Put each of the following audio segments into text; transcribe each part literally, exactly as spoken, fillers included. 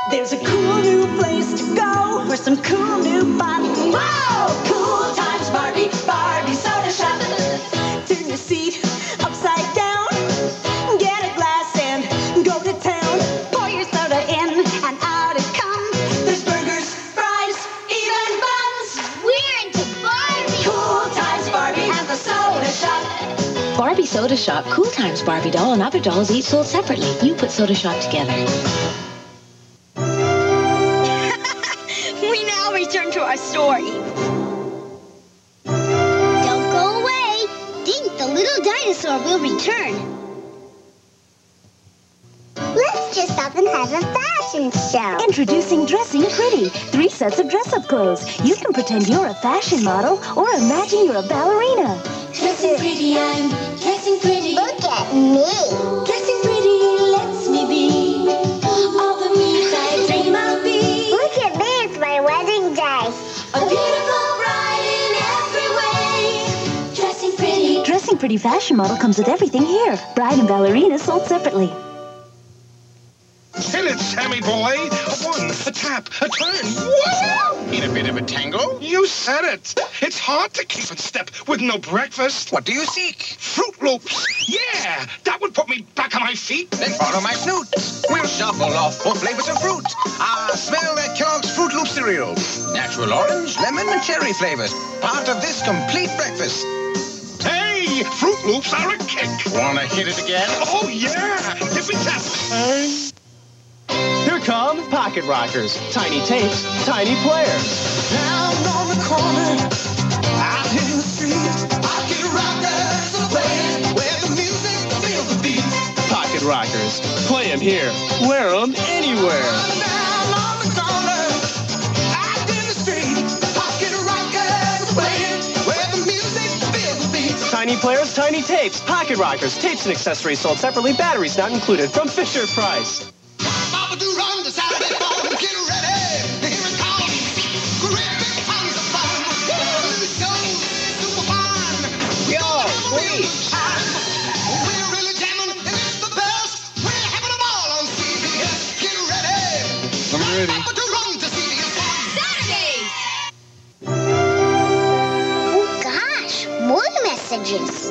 There's a cool new place to go for some cool new fun. Wow! Cool times, Barbie, Barbie Soda Shop. Turn your seat upside down. Get a glass and go to town. Pour your soda in and out it comes. There's burgers, fries, even buns. We're into Barbie. Cool times, Barbie and the Soda Shop. Barbie Soda Shop, Cool Times Barbie doll and other dolls each sold separately. You put Soda Shop together. We now return to our story. Don't go away. Dink, the little dinosaur, will return. Let's just stop and have a fashion show. Introducing Dressing Pretty. Three sets of dress-up clothes. You can pretend you're a fashion model or imagine you're a ballerina. Dressing pretty, I'm dressing pretty. Look at me. Dressing pretty lets me be all the me I dream I'll be. Look at me, it's my wedding day. A beautiful bride in every way. Dressing pretty. Dressing Pretty fashion model comes with everything here. Bride and ballerina sold separately. Fill it, Sammy boy. A one, a tap, a turn. Whoa! In a bit of a tango? You said it. It's hard to keep in step with no breakfast. What do you seek? Fruit Loops. Yeah, that would put me back on my feet. Then follow my snoot. We'll shuffle off for flavors of fruit. Ah, smell that Kellogg's Fruit Loop cereal. Natural orange, lemon, and cherry flavors. Part of this complete breakfast. Hey, Fruit Loops are a kick. Wanna hit it again? Oh, yeah. Tippy tap. Here come Pocket Rockers. Tiny tapes, tiny players. Down on the corner, out in the street, Pocket Rockers are playing where the music feels the beat. Pocket Rockers. Play them here. Wear them anywhere. Down on the corner, out in the street, Pocket Rockers are playing where the music feels the beat. Tiny players, tiny tapes. Pocket Rockers. Tapes and accessories sold separately. Batteries not included. From Fisher Price. Mama do run the Saturday morning, get ready, here it comes. Great big tons of fun. New show, super fun. Yo, please. We're really jamming, and it's the best. We're having them all on C B S. Get ready. I'm ready. Mama do run to C B S on Saturdays. Oh gosh, more messages.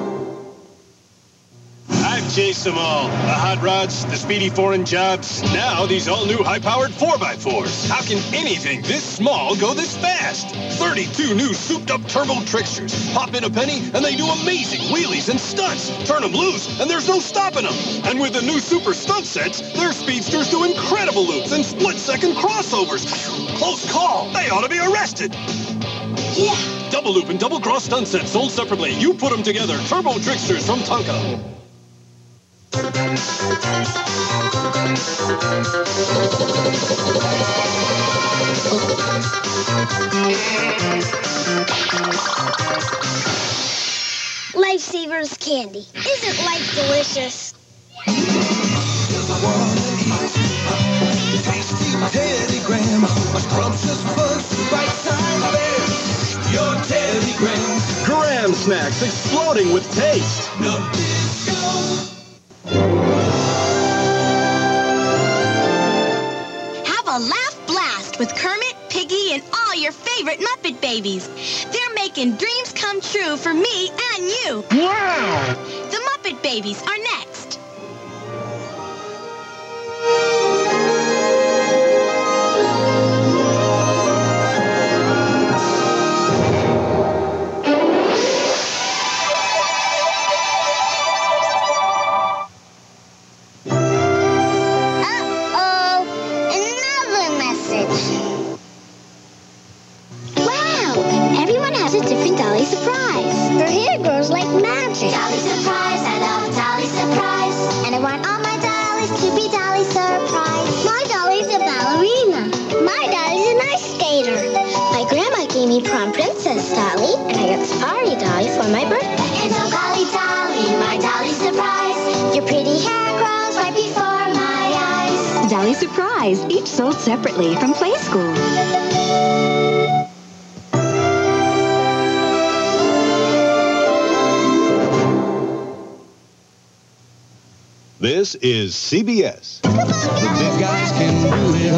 I've chased them all. The hot rods, the speedy foreign jobs. Now these all-new high-powered four by fours. How can anything this small go this fast? thirty-two new souped-up turbo tricksters. Pop in a penny, and they do amazing wheelies and stunts. Turn them loose, and there's no stopping them. And with the new super stunt sets, their speedsters do incredible loops and split-second crossovers. Close call. They ought to be arrested. Yeah. Double loop and double cross stunt sets sold separately. You put them together. Turbo tricksters from Tonka. Lifesavers candy. Isn't life delicious? Tasty Teddy Graham, a scrumptious bunch, bite-sized bear. Your Teddy Graham. Graham snacks exploding with taste. Have a laugh blast with Kermit, Piggy, and all your favorite Muppet babies. They're making dreams come true for me and you. Wow! The Muppet Babies are next. Uh-oh, another message. Wow, everyone has a different Dolly surprise. Her hair grows like magic. Dolly surprise, I love Dolly surprise. And I want all my dollies to be Dolly surprise. My Dolly's a ballerina. My Dolly's an ice skater. My grandma gave me prom princess Dolly, and I got Safari Dolly for my birthday. And oh golly Dolly, my Dolly surprise. Your pretty hair grows right before my eyes. Dolly Surprise, each sold separately from Play School. This is C B S. The big guys can do it.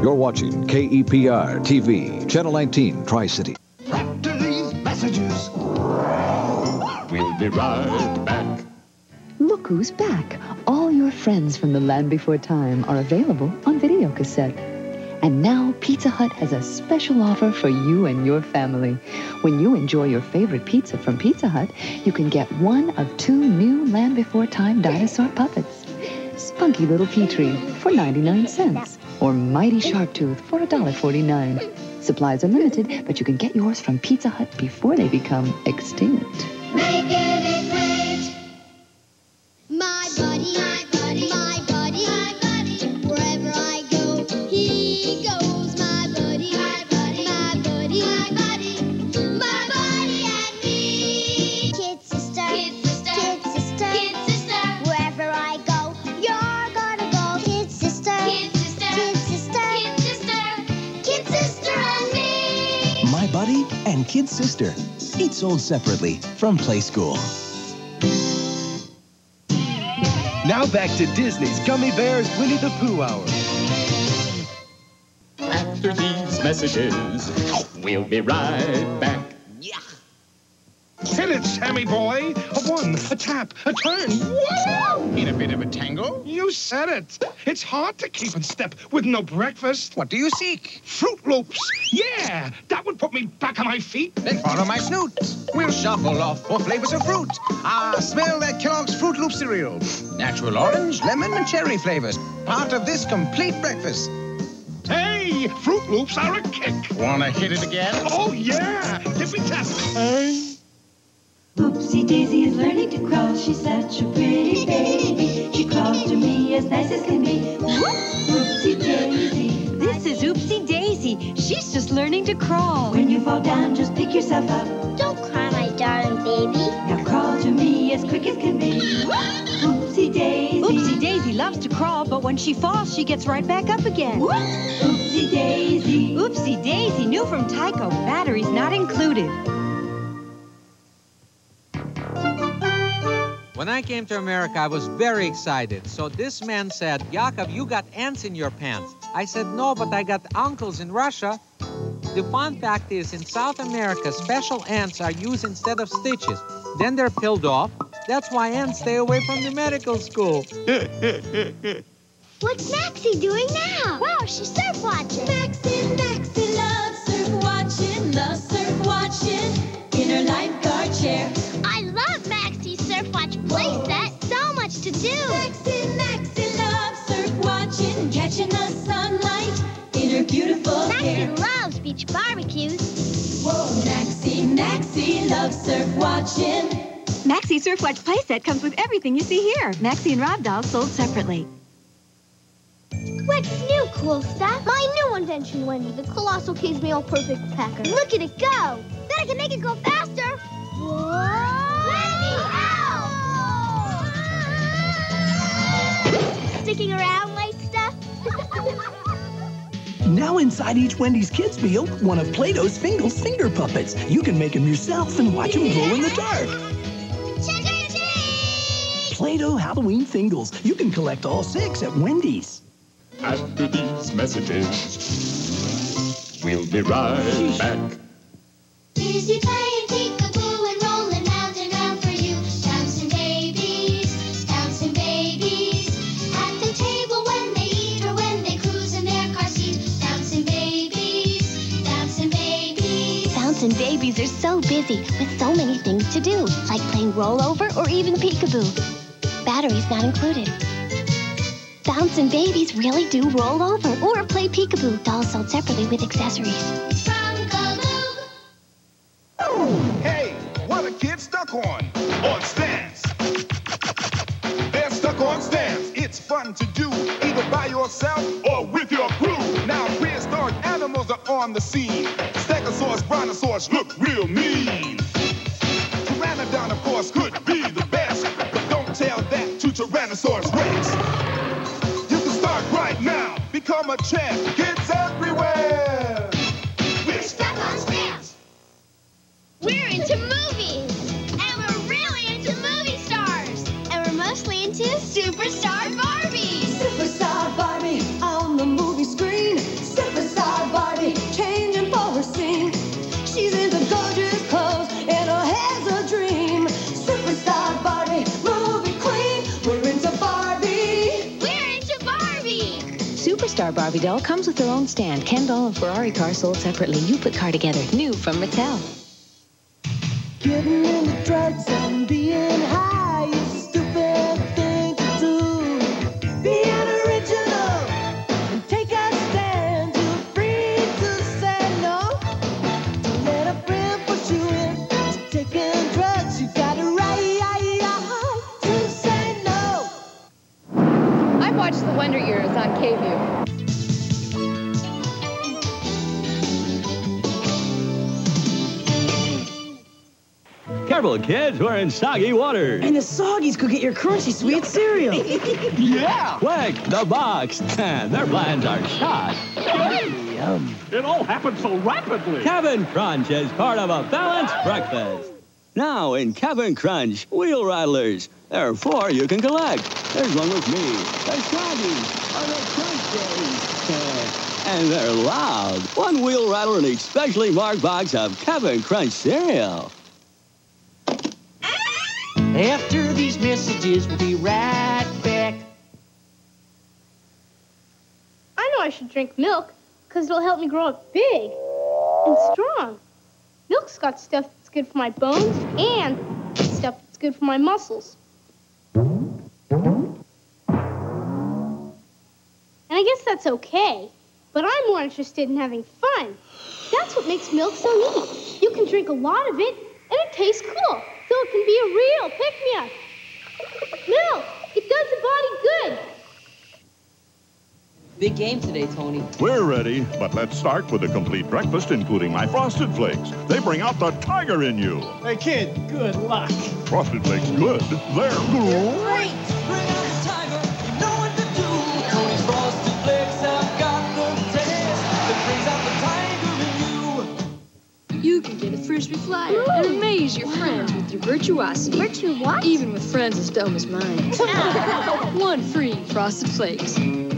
You're watching K E P R T V, Channel nineteen, Tri-City. After these messages, we'll be right back. Look who's back. All your friends from the land before time are available on video cassette. And now Pizza Hut has a special offer for you and your family. When you enjoy your favorite pizza from Pizza Hut, you can get one of two new Land Before Time dinosaur puppets. Spunky Little Petrie for ninety-nine cents. Or Mighty Sharp Tooth for one dollar forty-nine. Supplies are limited, but you can get yours from Pizza Hut before they become extinct. Make it great. My buddy, my buddy, my buddy, my buddy. Wherever I go, he goes. My buddy, my buddy, my buddy, my buddy, my buddy and me. Kid sister, kid sister, kid sister, kid sister. Wherever I go, you're gonna go. Kid sister, kid sister, kid sister, kid sister, kid sister and me. My Buddy and Kid Sister. Each sold separately from Play School. Now back to Disney's Gummy Bears Winnie the Pooh Hour. After these messages, we'll be right back. Hit it, Sammy boy. A one, a tap, a turn. Whoa! In a bit of a tangle? You said it. It's hard to keep in step with no breakfast. What do you seek? Fruit Loops. Yeah, that would put me back on my feet. Then follow my snoot. We'll shuffle off for flavors of fruit. Ah, smell that Kellogg's Fruit Loop cereal. Natural orange, lemon, and cherry flavors. Part of this complete breakfast. Hey, Fruit Loops are a kick. Wanna hit it again? Oh, yeah. Give me tap. Hey. Oopsie Daisy is learning to crawl. She's such a pretty baby. She crawls to me as nice as can be. Oopsie Daisy. This is Oopsie Daisy. She's just learning to crawl. When you fall down, just pick yourself up. Don't cry, my darling baby. Now crawl to me as quick as can be. Oopsie Daisy. Oopsie Daisy loves to crawl, but when she falls, she gets right back up again. Oopsie Daisy. Oopsie Daisy, new from Tyco. Batteries not included. When I came to America, I was very excited. So this man said, Yakov, you got ants in your pants. I said, no, but I got uncles in Russia. The fun fact is, in South America, special ants are used instead of stitches. Then they're peeled off. That's why ants stay away from the medical school. What's Maxie doing now? Wow, she's surf watching. Maxie, Maxie loves surf watching, loves surf watching in her lifeguard chair. I love Maxie's surf watch playset. So much to do. Maxie, Maxie loves surf watching, catching the sunlight in her beautiful Maxie hair. Maxie loves beach barbecues. Whoa, Maxie, Maxie loves surf watching. Maxie Surf Watch playset comes with everything you see here. Maxie and Rob dolls sold separately. What's new, cool stuff? My new invention, Wendy, the Colossal Case Mail Perfect Packer. Look at it go. Then I can make it go faster. Whoa! Wendy, ow! Sticking around like stuff? Now inside each Wendy's Kids Meal, one of Play-Doh's Fingles finger puppets. You can make them yourself and watch them glow in the dark. Play-Doh Halloween Fingles. You can collect all six at Wendy's. After these messages, we'll be right back. Easy playing peekaboo and rolling round and round for you. Bouncing babies, bouncing babies. At the table when they eat or when they cruise in their car seat. Bouncing babies, bouncing babies. Bouncing babies are so busy with so many things to do, like playing rollover or even peekaboo. Batteries not included. Bouncin' babies really do roll over or play peekaboo. Dolls sold separately with accessories. Hey, what are kids stuck on? On stands. They're stuck on stands. It's fun to do, either by yourself or with your crew. Now prehistoric animals are on the scene. Stegosaurus, brontosaurus look real mean. Pteranodon, of course, could be the best, but don't tell that to Tyrannosaurus Rex. Right now, become a champ. Kids everywhere. We're stuck on stamps. We're into movies. And we're really into movie stars. And we're mostly into Superstar Barbie. Superstar Barbie on the movie screen. Step Car Barbie doll comes with her own stand. Ken doll and Ferrari car sold separately. You put car together. New from Mattel. Getting into drugs and being high is a stupid thing to do. Being original and take a stand. You're free to say no. Don't let a friend push you in to taking drugs. You got a right to say no. I watched The Wonder Years on K-View. Careful, kids, we're in soggy water. And the soggies could get your crunchy sweet cereal. Yeah! Quick, the box. Their plans are shot. Yum. It all happened so rapidly. Cap'n Crunch is part of a balanced breakfast. Now in Cap'n Crunch, wheel rattlers. There are four you can collect. There's one with me. The soggies are the crunchies. And they're loud. One wheel rattler in each specially marked box of Cap'n Crunch cereal. After these messages, we'll be right back. I know I should drink milk, because it'll help me grow up big and strong. Milk's got stuff that's good for my bones and stuff that's good for my muscles. And I guess that's okay, but I'm more interested in having fun. That's what makes milk so neat. You can drink a lot of it, and it tastes cool. So it can be a real pick-me-up. Milk, it does the body good. Big game today, Tony. We're ready, but let's start with a complete breakfast, including my Frosted Flakes. They bring out the tiger in you. Hey, kid, good luck. Frosted Flakes good. They're good. Great! Bring out the tiger, you know what to do. Tony's Frosted Flakes have got the taste that brings out the tiger in you. You can get a Frisbee flyer and amaze your friends with your virtuosity. Virtue what? Even with friends as dumb as mine. One free Frosted Flakes.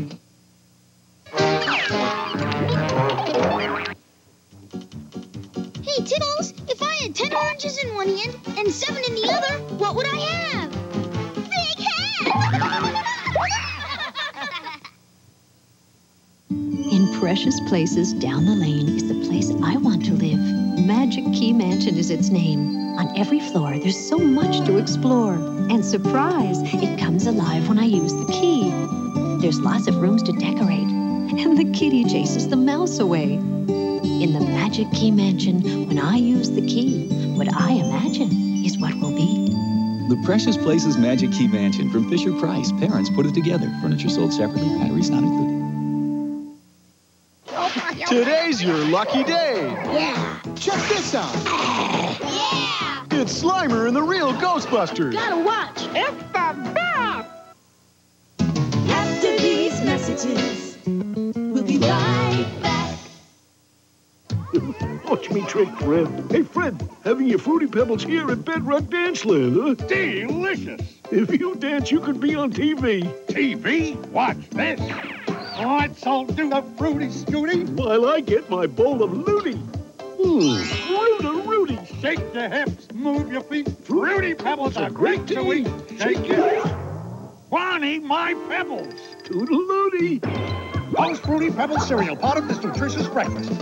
Hey, Tiddles, if I had ten oranges in one hand and seven in the other, what would I have? Big head! In precious places down the lane is the place I want to live. Magic Key Mansion is its name. On every floor, there's so much to explore. And surprise, it comes alive when I use the key. There's lots of rooms to decorate. And the kitty chases the mouse away. In the Magic Key Mansion, when I use the key, what I imagine is what will be. The Precious Places Magic Key Mansion from Fisher Price. Parents put it together. Furniture sold separately. Batteries not included. Today's your lucky day. Yeah. Check this out. Yeah. It's Slimer and the real Ghostbusters. Gotta watch. It's the best! After these messages, we'll be right back. Watch me trick Fred. Hey, Fred, having your Fruity Pebbles here at Bedrock Dance Land, huh? Delicious. If you dance, you could be on T V. T V? Watch this. Let's all do the Fruity Scooty. While I get my bowl of Looty. Hmm. Rudy, shake your hips, move your feet. Fruity Pebbles are great to eat. Shake it. Bonnie, my pebbles. Toodalooty. Post Fruity Pebbles cereal, part of this nutritious breakfast.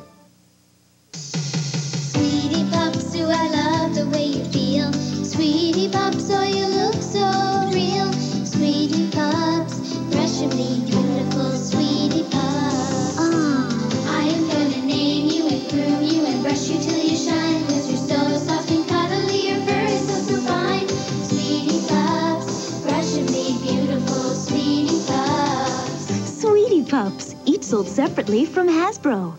Sweetie Pups, do I love the way you feel? Sweetie Pups, oh, you look so real. Sweetie Pups, fresh and beautiful. Sweetie Pups. Oh, I am gonna name you and groom you and brush you till you shine. Cause you're so soft and cuddly, your fur is so, so fine. Sweetie Pups, fresh and beautiful. Sweetie Pups. Sweetie Pups, each sold separately from Hasbro.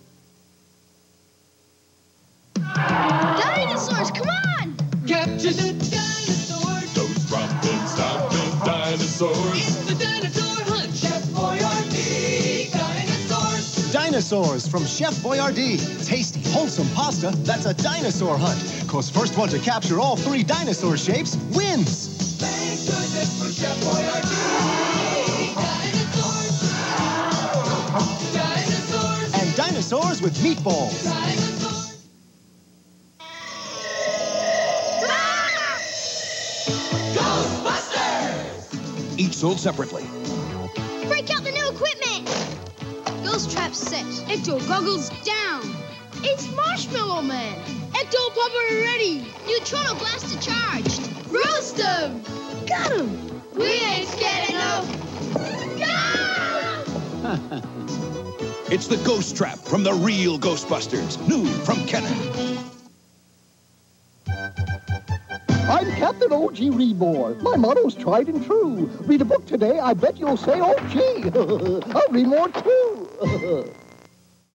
Dinosaurs, come on! Capture the dinosaurs. Those romping, stomping dinosaurs. It's the dinosaur hunt. Chef Boyardee. Dinosaurs. Dinosaurs from Chef Boyardee. Tasty, wholesome pasta that's a dinosaur hunt. Cause first one to capture all three dinosaur shapes wins. Thank goodness for Chef Boyardee. Dinosaurs. Dinosaurs. And dinosaurs with meatballs. Dinosaurs. Each sold separately. Break out the new equipment! Ghost trap set. Ecto goggles down. It's Marshmallow Man. Ecto pupper ready. Neutrino blaster charged. Roast him. Got him. We ain't scared enough. It's the Ghost Trap from the real Ghostbusters. New from Kenner. I'm Captain O G Readmore. My motto's tried and true. Read a book today, I bet you'll say, oh, gee. I'll read more, too.